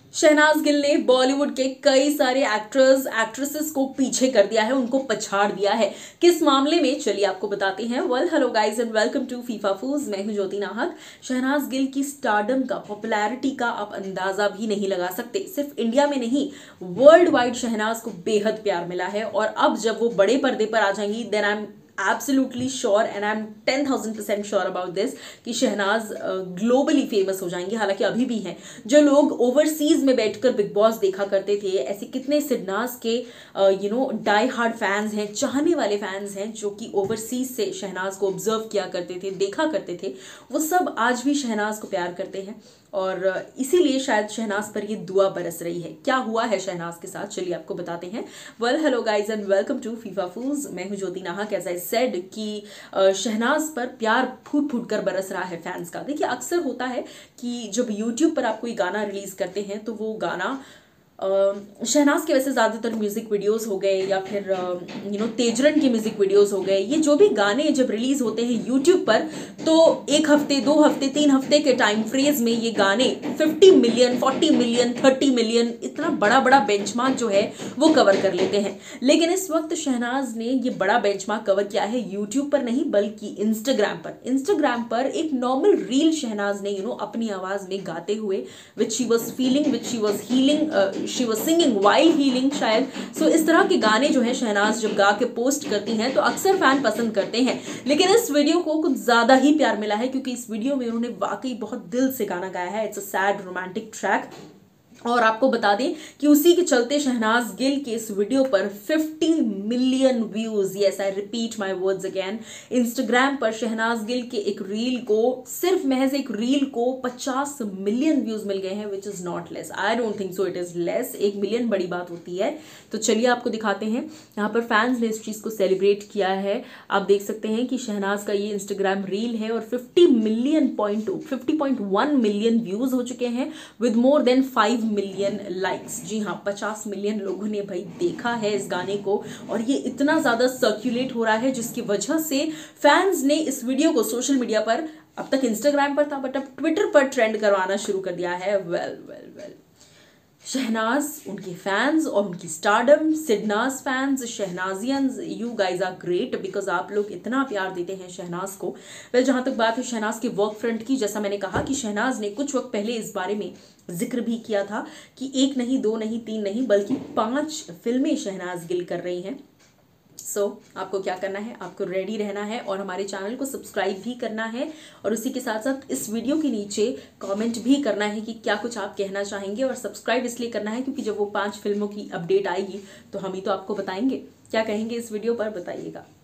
शहनाज गिल ने बॉलीवुड के कई सारे एक्टर्स एक्ट्रेसेस को पीछे कर दिया है, उनको पछाड़ दिया है। किस मामले में, चलिए आपको बताते हैं। Well, hello guys and welcome to FIFA Fooz. मैं हूं ज्योति नाहक। शहनाज गिल की स्टारडम का, पॉपुलैरिटी का आप अंदाजा भी नहीं लगा सकते। सिर्फ इंडिया में नहीं, वर्ल्ड वाइड शहनाज को बेहद प्यार मिला है। और अब जब वो बड़े पर्दे पर आ जाएंगी, then I am absolutely sure and I am 10,000% sure about this कि शहनाज ग्लोबली फेमस हो जाएंगी। हालांकि अभी भी हैं जो लोग ओवरसीज में बैठकर बिग बॉस देखा करते थे, ऐसे कितने सिडनाज के डाई हार्ड फैंस हैं, चाहने वाले फैंस हैं जो कि ओवरसीज से शहनाज को ऑब्जर्व किया करते थे, देखा करते थे। वो सब आज भी शहनाज को प्यार करते हैं और इसीलिए शायद शहनाज पर ये दुआ बरस रही है। क्या हुआ है शहनाज के साथ, चलिए आपको बताते हैं। Well, hello guys and welcome to FIFA Fooz. मैं हूं ज्योति नाहक। एज आई सेड कि शहनाज पर प्यार फूट फूट कर बरस रहा है फैंस का। देखिए, अक्सर होता है कि जब यूट्यूब पर आप कोई गाना रिलीज करते हैं तो वो गाना शहनाज के वैसे ज़्यादातर म्यूज़िक वीडियोस हो गए या फिर तेजरन के म्यूज़िक वीडियोस हो गए, ये जो भी गाने जब रिलीज़ होते हैं यूट्यूब पर तो 1 हफ्ते, 2 हफ्ते, 3 हफ्ते के टाइम फ्रेज में ये गाने 50 मिलियन, 40 मिलियन, 30 मिलियन, इतना बड़ा बड़ा बेंचमार्क जो है वो कवर कर लेते हैं। लेकिन इस वक्त शहनाज ने ये बड़ा बेंचमार्क कवर किया है यूट्यूब पर नहीं, बल्कि इंस्टाग्राम पर एक नॉर्मल रील शहनाज ने अपनी आवाज़ में गाते हुए, which she was feeling, which she was healing, she was singing while healing शायद। सो इस तरह के गाने जो है शहनाज जब गा के पोस्ट करती हैं तो अक्सर फैन पसंद करते हैं। लेकिन इस वीडियो को कुछ ज्यादा ही प्यार मिला है क्योंकि इस वीडियो में उन्होंने वाकई बहुत दिल से गाना गाया है। It's a sad romantic track. और आपको बता दें कि उसी के चलते शहनाज गिल के इस वीडियो पर 50 million views, yes I repeat my words again, Instagram पर शहनाज गिल के एक रील को, सिर्फ महज एक रील को 50 मिलियन व्यूज मिल गए हैं, which is not less. I don't think so it is less. 1 million बड़ी बात होती है। तो चलिए आपको दिखाते हैं। यहाँ पर फैंस ने इस चीज को सेलिब्रेट किया है। आप देख सकते हैं कि शहनाज का ये इंस्टाग्राम रील है और 50.1 मिलियन व्यूज हो चुके हैं with more than 5 million likes. जी हाँ, 50 मिलियन लोगों ने भाई देखा है इस गाने को और ये इतना ज्यादा सर्कुलेट हो रहा है जिसकी वजह से फैंस ने इस वीडियो को सोशल मीडिया पर, अब तक इंस्टाग्राम पर था बट अब ट्विटर पर ट्रेंड करवाना शुरू कर दिया है। वेल शहनाज, उनके फैंस और उनकी स्टारडम, सिडनाज फैंस, शहनाजियंस, you guys are great because आप लोग इतना प्यार देते हैं शहनाज को। वेल, जहां तक बात है शहनाज के वर्क फ्रंट की, जैसा मैंने कहा कि शहनाज ने कुछ वक्त पहले इस बारे में जिक्र भी किया था कि 1 नहीं, 2 नहीं, 3 नहीं, बल्कि 5 फिल्में शहनाज गिल कर रही हैं। सो आपको क्या करना है, आपको रेडी रहना है और हमारे चैनल को सब्सक्राइब भी करना है और उसी के साथ साथ इस वीडियो के नीचे कमेंट भी करना है कि क्या कुछ आप कहना चाहेंगे। और सब्सक्राइब इसलिए करना है क्योंकि जब वो 5 फिल्मों की अपडेट आएगी तो हम ही तो आपको बताएंगे। क्या कहेंगे इस वीडियो पर, बताइएगा।